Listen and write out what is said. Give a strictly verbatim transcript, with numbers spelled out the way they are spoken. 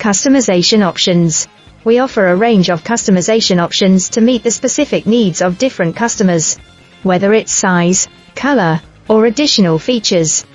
Customization options. We offer a range of customization options to meet the specific needs of different customers. Whether it's size, color, or additional features,